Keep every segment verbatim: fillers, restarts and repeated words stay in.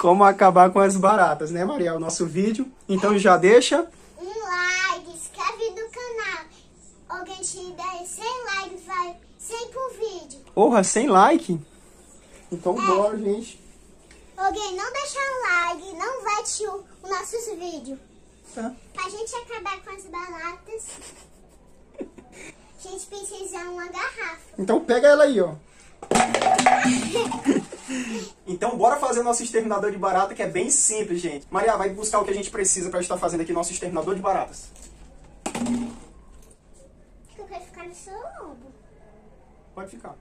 como acabar com as baratas, né, Maria? O nosso vídeo. Então já deixa um like, inscreve no canal. Alguém te der cem likes, vai cem por vídeo. Porra, sem like? Então É. bora, gente. Alguém não deixar um like, não vai assistir o nosso vídeo. Tá. Pra gente acabar com as baratas, a gente precisa de uma garrafa. Então pega ela aí, ó. Então bora fazer o nosso exterminador de barata, que é bem simples, gente. Maria, vai buscar o que a gente precisa pra estar fazendo aqui nosso exterminador de baratas. Eu quero ficar no seu ombro. Pode ficar.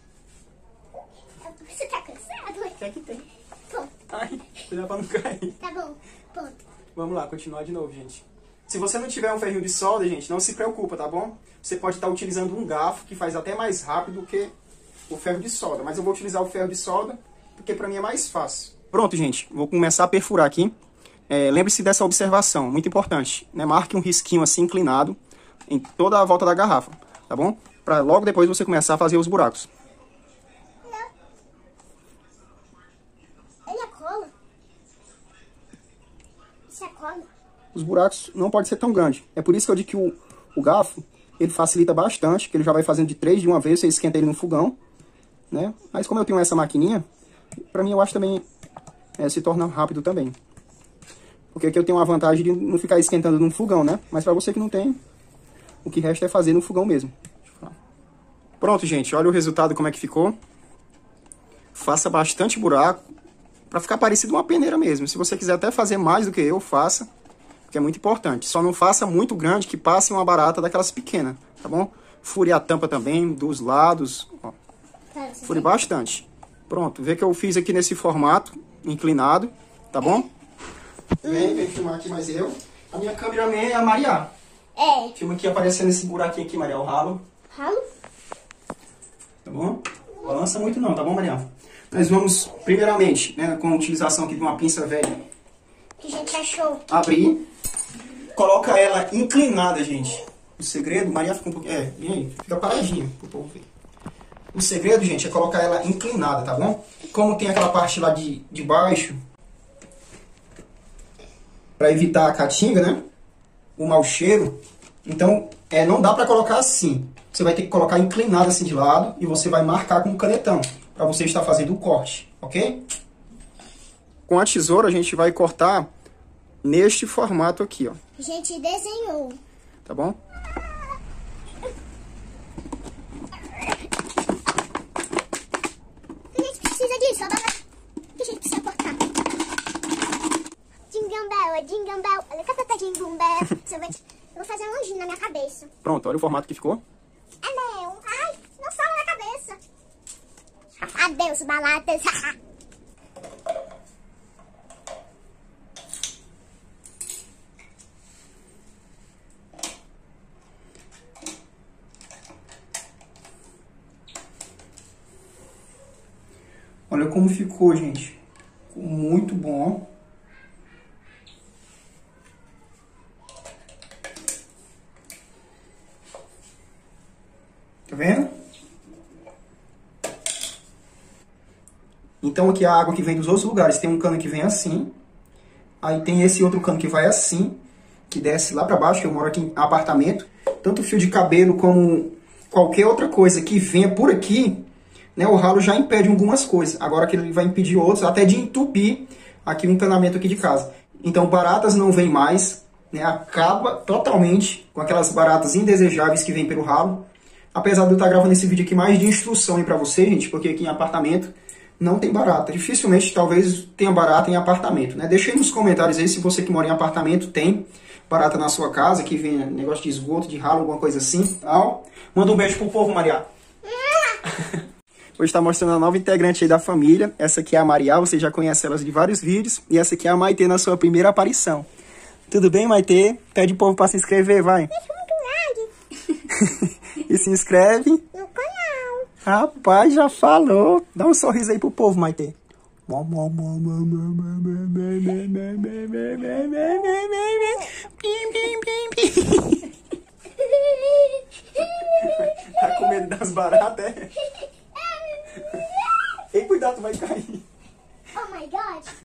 Você tá cansado? O que é que tem? Ponto. Ai, cuidado pra não cair. Tá bom, ponto. Vamos lá, continuar de novo, gente. Se você não tiver um ferrinho de solda, gente, não se preocupa, tá bom? Você pode estar utilizando um garfo, que faz até mais rápido do que o ferro de solda. Mas eu vou utilizar o ferro de solda, porque pra mim é mais fácil. Pronto, gente. Vou começar a perfurar aqui. É, lembre-se dessa observação, muito importante, né? Marque um risquinho assim, inclinado, em toda a volta da garrafa, tá bom? Pra logo depois você começar a fazer os buracos. Ele é cola? Isso é cola? Os buracos não podem ser tão grandes. É por isso que eu digo que o, o garfo, ele facilita bastante, que ele já vai fazendo de três de uma vez, você esquenta ele no fogão, né? Mas como eu tenho essa maquininha, pra mim eu acho também é, se torna rápido também. Porque aqui eu tenho uma vantagem de não ficar esquentando no fogão, né? Mas pra você que não tem, o que resta é fazer no fogão mesmo. Pronto, gente, olha o resultado como é que ficou. Faça bastante buraco, pra ficar parecido uma peneira mesmo. Se você quiser até fazer mais do que eu, faça. Que é muito importante. Só não faça muito grande, que passe uma barata daquelas pequenas, tá bom? Fure a tampa também, dos lados, ó. Fure bastante. Pronto, vê que eu fiz aqui nesse formato, inclinado, tá bom? Vem, vem filmar aqui mais eu. A minha câmera é a Maria. É. Filma aqui aparecendo esse buraquinho aqui, Maria, o ralo. Ralo? Tá bom? Balança muito não, tá bom, Maria? Nós vamos, primeiramente, né, com a utilização aqui de uma pinça velha, Que a gente achou. abrir. Coloca ela inclinada, gente. O segredo, Maria fica um pouquinho... É, vem aí, fica paradinha pro povo ver. O segredo, gente, é colocar ela inclinada, tá bom? Como tem aquela parte lá de, de baixo, pra evitar a caatinga, né? O mau cheiro. Então, é, não dá pra colocar assim. Você vai ter que colocar inclinada assim de lado e você vai marcar com o canetão, pra você estar fazendo o corte, ok? Com a tesoura, a gente vai cortar neste formato aqui, ó. A gente desenhou. Tá bom? A gente precisa disso, ó. A gente precisa cortar. Jingle bell, jingle bell. Olha que tá jingle bell. Eu vou, eu vou fazer um anjinho na minha cabeça. Pronto, olha o formato que ficou. É meu. Ai, não fala na cabeça. Adeus, balatas. Olha como ficou, gente. Ficou muito bom. Tá vendo? Então aqui a água que vem dos outros lugares. Tem um cano que vem assim. Aí tem esse outro cano que vai assim. Que desce lá pra baixo, que eu moro aqui em apartamento. Tanto fio de cabelo como qualquer outra coisa que venha por aqui, né, o ralo já impede algumas coisas. Agora que ele vai impedir outros, até de entupir aqui o encanamento aqui de casa. Então baratas não vem mais, né, acaba totalmente com aquelas baratas indesejáveis que vêm pelo ralo. Apesar de eu estar gravando esse vídeo aqui mais de instrução aí pra você, gente, porque aqui em apartamento não tem barata. Dificilmente, talvez, tenha barata em apartamento, né? Deixa aí nos comentários aí se você que mora em apartamento tem barata na sua casa, que vem negócio de esgoto, de ralo, alguma coisa assim, tal. Manda um beijo pro povo, Maria. Hoje está mostrando a nova integrante aí da família. Essa aqui é a Maria, você já conhece elas de vários vídeos. E essa aqui é a Maitê na sua primeira aparição. Tudo bem, Maitê? Pede o povo para se inscrever, vai. E se inscreve. No canal. Rapaz, já falou. Dá um sorriso aí pro povo, Maitê. Tá com medo das baratas, é? Ei, cuidado, vai cair. Oh my God.